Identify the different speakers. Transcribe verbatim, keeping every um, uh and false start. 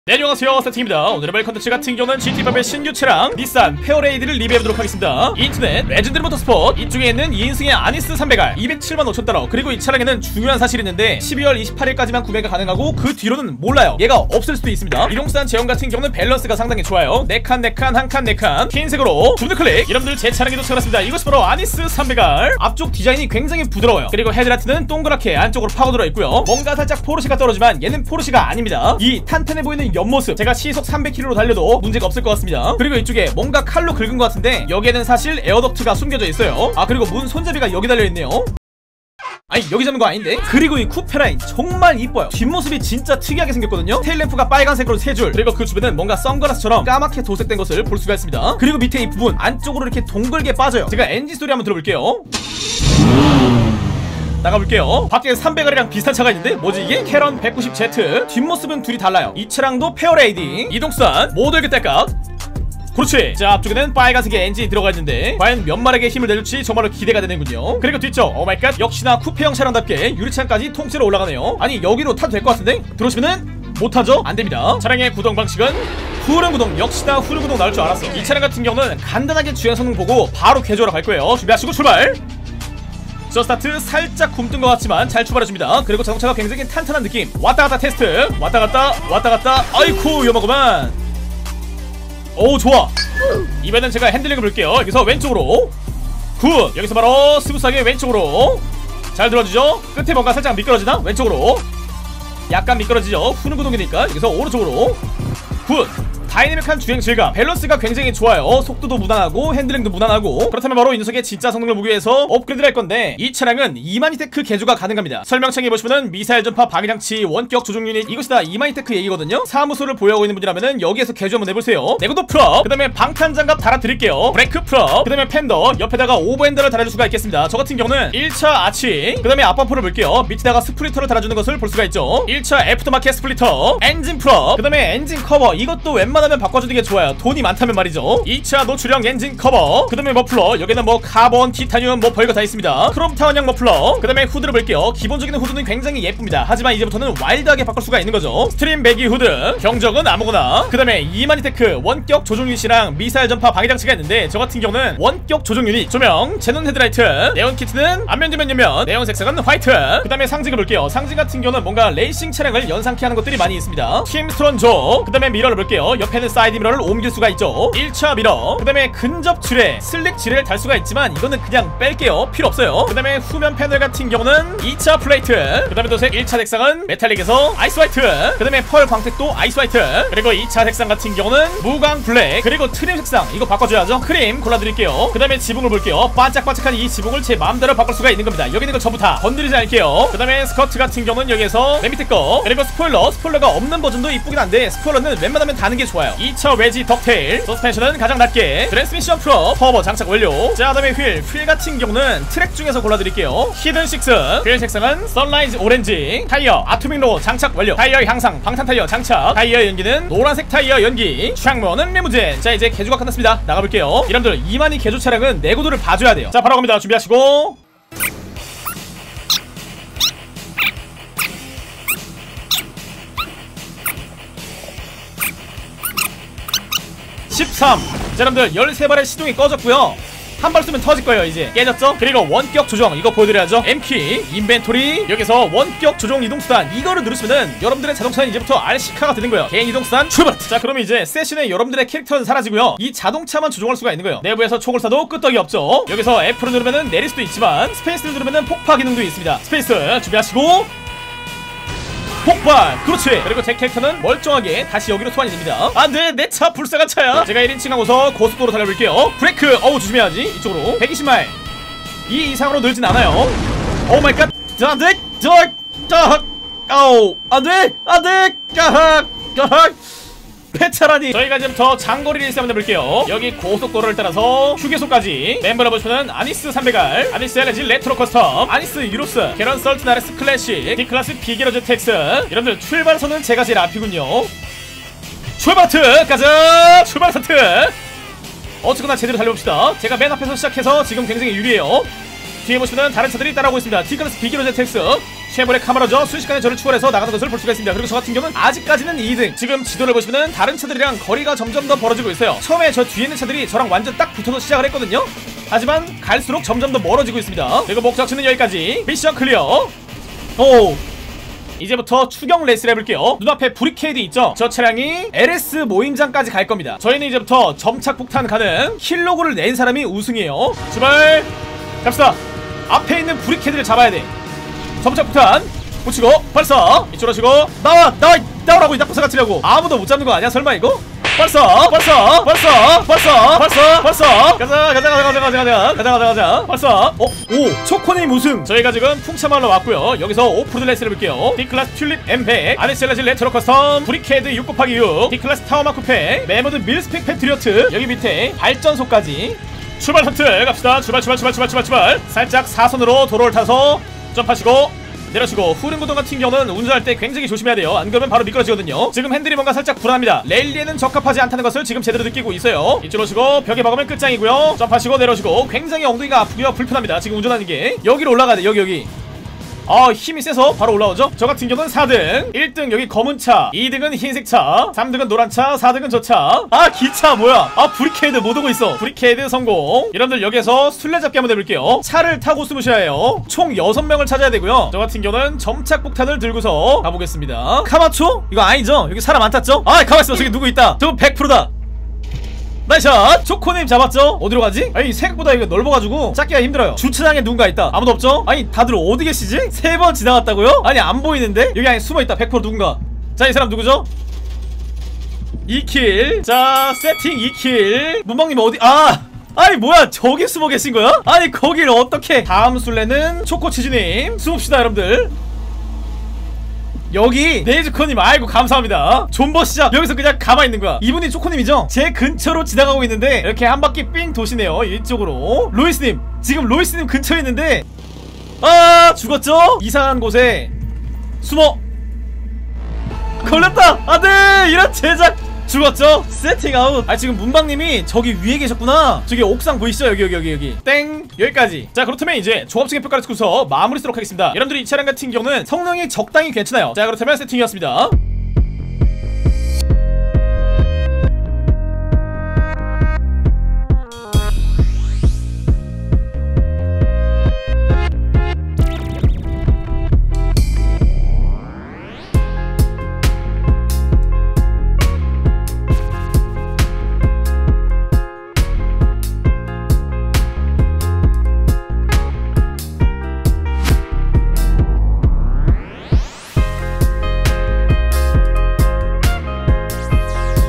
Speaker 1: 네, 안녕하세요, 세팅입니다. 오늘의 벨 컨텐츠 같은 경우는 지티오의 신규 차량 닛산 페어레이드를 리뷰해보도록 하겠습니다. 인터넷 레전드리 모터스포츠 이쪽에 있는 이 인승의 아니스 삼백 알 이백칠만 오천 달러. 그리고 이 차량에는 중요한 사실이 있는데 십이월 이십팔일까지만 구매가 가능하고 그 뒤로는 몰라요. 얘가 없을 수도 있습니다. 이동수단 제형 같은 경우는 밸런스가 상당히 좋아요. 네 칸 네 칸 한 칸 네 칸 흰색으로 두분 클릭. 여러분들 제 차량에 도착했습니다. 이것이 바로 아니스 삼백 알. 앞쪽 디자인이 굉장히 부드러워요. 그리고 헤드라이트는 동그랗게 안쪽으로 파고들어 있고요. 뭔가 살짝 포르쉐가 떨어지만 얘는 포르쉐가 아닙니다. 이 탄탄해 보이는 옆모습, 제가 시속 삼백 킬로미터로 달려도 문제가 없을 것 같습니다. 그리고 이쪽에 뭔가 칼로 긁은 것 같은데 여기에는 사실 에어덕트가 숨겨져 있어요. 아, 그리고 문 손잡이가 여기 달려있네요. 아니, 여기 잡는 거 아닌데? 그리고 이 쿠페라인 정말 이뻐요. 뒷모습이 진짜 특이하게 생겼거든요. 테일램프가 빨간색으로 세 줄, 그리고 그 주변은 뭔가 선글라스처럼 까맣게 도색된 것을 볼 수가 있습니다. 그리고 밑에 이 부분 안쪽으로 이렇게 동글게 빠져요. 제가 엔진 소리 한번 들어볼게요. 나가볼게요. 밖에 삼백 알이랑 비슷한 차가 있는데 뭐지 이게? 캐런 백구십 제트. 뒷모습은 둘이 달라요. 이 차량도 페어레이디 이동수단 모델 그때값. 그렇지. 자, 앞쪽에는 빨간색의 엔진이 들어가 있는데 과연 몇 마력의 힘을 내줄지 정말로 기대가 되는군요. 그리고 뒤쪽 오마이갓, 역시나 쿠페형 차량답게 유리창까지 통째로 올라가네요. 아니, 여기로 타도 될 것 같은데? 들어오시면은 못타죠? 안됩니다. 차량의 구동 방식은 후륜 구동. 역시나 후륜 구동 나올 줄 알았어. 이 차량 같은 경우는 간단하게 주행 성능 보고 바로 개조하러 갈 거예요. 준비하시고 출발. 저 스타트 살짝 굼뜬 것 같지만 잘 출발해줍니다. 그리고 자동차가 굉장히 탄탄한 느낌. 왔다갔다 테스트. 왔다갔다 왔다갔다. 아이쿠 위험하구만. 오, 좋아. 이번엔 제가 핸들링을 볼게요. 여기서 왼쪽으로 굿. 여기서 바로 스무스하게 왼쪽으로 잘 들어주죠. 끝에 뭔가 살짝 미끄러지나? 왼쪽으로 약간 미끄러지죠. 후륜 구동이니까. 여기서 오른쪽으로 굿. 다이내믹한 주행 질감, 밸런스가 굉장히 좋아요. 속도도 무난하고 핸들링도 무난하고. 그렇다면 바로 이 녀석의 진짜 성능을 보기 위해서 업그레이드를 할 건데 이 차량은 이마니테크 개조가 가능합니다. 설명창에 보시면은 미사일 전파 방위장치 원격 조종 유닛, 이것이 다 이마니테크 얘기거든요. 사무소를 보유하고 있는 분이라면은 여기에서 개조 한번 해보세요. 내구도 풀업, 그 다음에 방탄장갑 달아드릴게요. 브레이크 풀업, 그 다음에 팬더, 옆에다가 오버핸들을 달아줄 수가 있겠습니다. 저 같은 경우는 일 차 아치, 그 다음에 앞범퍼를 볼게요. 밑에다가 스플리터를 달아주는 것을 볼 수가 있죠. 일 차 애프터마켓 스플리터, 엔진 풀업, 그 다음에 엔진 커버. 이것도 웬만하면 바꿔주는 게 좋아요. 돈이 많다면 말이죠. 이 차 노출형 엔진 커버, 그 다음에 머플러. 여기는 뭐 카본, 티타늄 뭐 별거 다 있습니다. 크롬 타원형 머플러. 그 다음에 후드를 볼게요. 기본적인 후드는 굉장히 예쁩니다. 하지만 이제부터는 와일드하게 바꿀 수가 있는 거죠. 스트림 배기 후드, 경적은 아무거나. 그 다음에 이마니테크 원격 조종 유닛이랑 미사일 전파 방위장치가 있는데 저 같은 경우는 원격 조종 유닛. 조명, 제논 헤드라이트, 네온 키트는 앞면 뒷면 옆면, 네온 색상은 화이트. 그 다음에 상징을 볼게요. 상징 같은 경우는 뭔가 레이싱 차량을 연상케 하는 것들이 많이 있습니다. 킴스트론 조. 그 다음에 미러를 볼게요. 옆에는 사이드 미러를 옮길 수가 있죠. 일 차 미러. 그 다음에 근접 지뢰, 슬릭 지뢰를 달 수가 있지만 이거는 그냥 뺄게요. 필요 없어요. 그 다음에 후면 패널 같은 경우는 이 차 플레이트. 그 다음에 도색 일 차 색상은 메탈릭에서 아이스 화이트. 그 다음에 펄 광택도 아이스 화이트. 그리고 이 차 색상 같은 경우는 무광 블랙. 그리고 트림 색상 이거 바꿔줘야죠. 크림 골라드릴게요. 그 다음에 지붕을 볼게요. 반짝반짝한 이 지붕을 제 마음대로 바꿀 수가 있는 겁니다. 여기 있는 거 전부 다 건드리지 않을게요. 그 다음에 스커트 같은 경우는 여기에서 맨 밑에 거. 그리고 스포일러. 스포일러가 없는 버전도 이쁘긴 한데 스포일러는 웬만하면 다는 게 좋아요. 이 차 외지 덕테일. 서스펜션은 가장 낮게. 트랜스미션 프로 퍼버 장착 완료. 자, 그다음에 휠. 휠 같은 경우는 트랙 중에서 골라드릴게요. 히든 식스. 휠 색상은 선라이즈 오렌지. 타이어 아토믹 로고 장착 완료. 타이어 향상 방탄 타이어 장착. 타이어 연기는 노란색 타이어 연기. 창문은 리무진. 자, 이제 개조가 끝났습니다. 나가볼게요. 여러분들 이만희 개조 차량은 내구도를 봐줘야 돼요. 자, 바로 갑니다. 준비하시고 십삼. 자, 여러분들 열세 발의 시동이 꺼졌고요. 한 발 쏘면 터질 거예요. 이제 깨졌죠? 그리고 원격 조정 이거 보여드려야죠. M키, 인벤토리. 여기서 원격 조정 이동수단 이거를 누르시면은 여러분들의 자동차는 이제부터 알씨카가 되는 거예요. 개인 이동수단 출발! 자, 그러면 이제 세션에 여러분들의 캐릭터는 사라지고요. 이 자동차만 조종할 수가 있는 거예요. 내부에서 촉을 쏴도 끄떡이 없죠. 여기서 F를 누르면은 내릴 수도 있지만 스페이스를 누르면은 폭파 기능도 있습니다. 스페이스 준비하시고 폭발! 그렇지! 그리고 제 캐릭터는 멀쩡하게 다시 여기로 소환이 됩니다. 안돼! 내 차 불쌍한 차야! 제가 일 인칭 하고서 고속도로 달려볼게요. 브레이크! 어우, 조심해야지. 이쪽으로 백이십 마일 이 이상으로 늘진 않아요. 오 마이 갓! 안돼! 저! 저! 아우! 안돼! 안돼! 까악! 까악! 폐차라니. 저희가 이제부터 장거리 레이스 한번 해볼게요. 여기 고속도로를 따라서 휴게소까지. 멤버를 보시면은 아니스 삼백 알, 아니스 엘엔지 레트로 커스텀, 아니스 유로스, 캐런 설튼 아르에스 클래식, D클래스 비게러 제트엑스. 여러분들 출발선은 제가 제일 앞이군요. 출발 하트! 가자! 출발 하트! 어쨌거나 제대로 달려봅시다. 제가 맨 앞에서 시작해서 지금 굉장히 유리해요. 뒤에 보시면 다른 차들이 따라오고 있습니다. D클래스 비게러 제트엑스 쉐보레 카마라죠. 순식간에 저를 추월해서 나가는 것을 볼 수가 있습니다. 그리고 저 같은 경우는 아직까지는 이 등. 지금 지도를 보시면은 다른 차들이랑 거리가 점점 더 벌어지고 있어요. 처음에 저 뒤에 있는 차들이 저랑 완전 딱 붙어서 시작을 했거든요. 하지만 갈수록 점점 더 멀어지고 있습니다. 그리고 목적지는 여기까지. 미션 클리어. 오, 이제부터 추경 레이스를 해볼게요. 눈앞에 브리케이드 있죠? 저 차량이 엘에스 모임장까지 갈 겁니다. 저희는 이제부터 점착 폭탄 가는 킬로그를 낸 사람이 우승이에요. 출발 갑시다. 앞에 있는 브리케이드를 잡아야 돼. 점착 폭탄 붙이고 발사. 이쪽으로 하시고 나와 나와 나오라고 이 낙하사 같으려고. 아무도 못 잡는 거 아니야 설마 이거? 발사 발사 발사 발사 발사 발사. 가자 가자 가자 가자 가자 가자 가자 가자 가자 발사. 어? 오, 초코님 우승. 저희가 지금 풍차마을로 왔고요. 여기서 오프로드 레이스를 해볼게요. D클래스 튤립 엠 백, 아니셀라질 레트로 커스텀, 브리케이드 육 곱하기 육, D클래스 타워마 쿠페, 메모드 밀스펙 패트리어트, 여기 밑에 발전소까지. 출발 하트 갑시다. 출발 출발 출발 출발 출발 출발. 살짝 사선으로 도로를 타서 점프하시고 내려치고. 후륜구동 같은 경우는 운전할 때 굉장히 조심해야 돼요. 안 그러면 바로 미끄러지거든요. 지금 핸들이 뭔가 살짝 불안합니다. 레일리에는 적합하지 않다는 것을 지금 제대로 느끼고 있어요. 이쪽으로 오시고 벽에 박으면 끝장이고요. 점프하시고 내려오시고. 굉장히 엉덩이가 아프고요. 불편합니다. 지금 운전하는 게. 여기로 올라가야 돼. 여기 여기. 아, 힘이 세서 바로 올라오죠. 저 같은 경우는 사 등, 일 등 여기 검은 차, 이 등은 흰색 차, 삼 등은 노란 차, 사 등은 저 차. 아, 기차 뭐야. 아, 브리케이드 못 오고 있어. 브리케이드 성공. 여러분들 여기서 술래잡기 한번 해볼게요. 차를 타고 숨으셔야 해요. 총 여섯 명을 찾아야 되고요. 저 같은 경우는 점착 폭탄을 들고서 가보겠습니다. 카마초? 이거 아니죠? 여기 사람 안 탔죠? 아, 가만있어. 저기 누구 있다. 저 백 퍼센트다 나이샷! 초코님 잡았죠? 어디로 가지? 아니 생각보다 이거 넓어가지고 찾기가 힘들어요. 주차장에 누군가 있다. 아무도 없죠? 아니 다들 어디 계시지? 세 번 지나갔다고요? 아니 안 보이는데? 여기 안에 숨어있다. 백 퍼센트 누군가. 자, 이 사람 누구죠? 이 킬. 자, 세팅 이 킬. 문방님 어디? 아! 아니 뭐야, 저기 숨어 계신 거야? 아니 거길 어떻게. 다음 술래는 초코치즈님. 숨읍시다 여러분들. 여기 네이즈코님 아이고 감사합니다. 존버 시작. 여기서 그냥 가만히 있는 거야. 이분이 초코님이죠? 제 근처로 지나가고 있는데 이렇게 한 바퀴 삥 도시네요. 이쪽으로. 로이스님 지금 로이스님 근처에 있는데 아 죽었죠? 이상한 곳에 숨어. 걸렸다. 안돼. 이런 제작. 죽었죠? 세팅 아웃. 아, 지금 문방님이 저기 위에 계셨구나. 저기 옥상 보이시죠? 여기 여기 여기 여기 땡. 여기까지. 자, 그렇다면 이제 종합적인 평가를 듣고서 마무리 쓰도록 하겠습니다. 여러분들이 이 차량 같은 경우는 성능이 적당히 괜찮아요. 자, 그렇다면 세팅이었습니다.